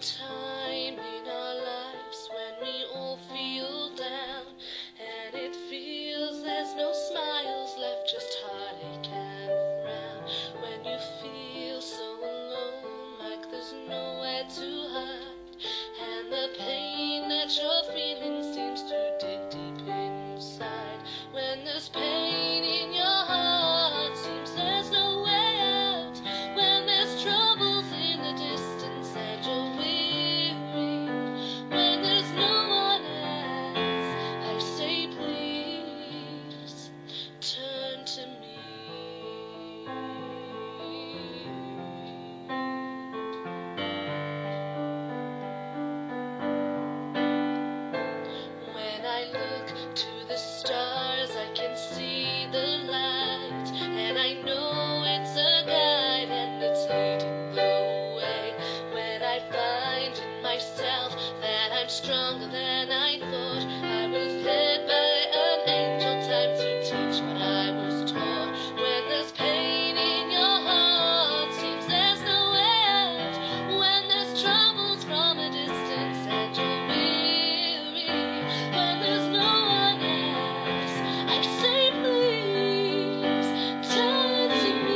time in our lives when we all feel down, and it feels there's no smiles left, just heartache and frown. When you feel so alone, like there's nowhere to hide, and the pain that you're feeling seems to dig deep inside. When there's pain in your heart, seems there's no way out. When there's troubles in the distance and you're weary, when there's no one else, I say please turn to me. When I look to the stars, I can see the light, and I know it's a guide and it's leading the way. When I find in myself that I'm stronger than I thought, I was led by an angel, time to teach what I was taught. When there's pain in your heart, seems there's no way out. When there's troubles from a distance and you're weary, when there's no one else, I say please turn to me.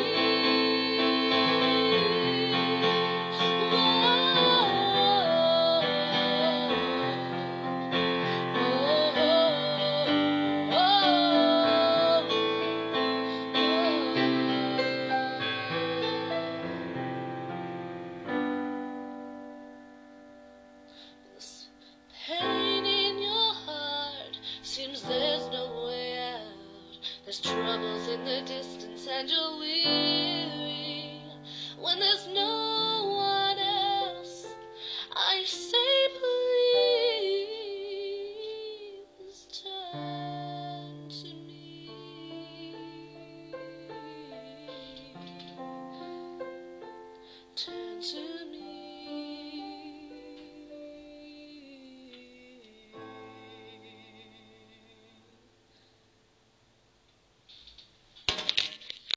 This pain in your heart, seems there's no way out. There's troubles in the distance and you're weary, when there's no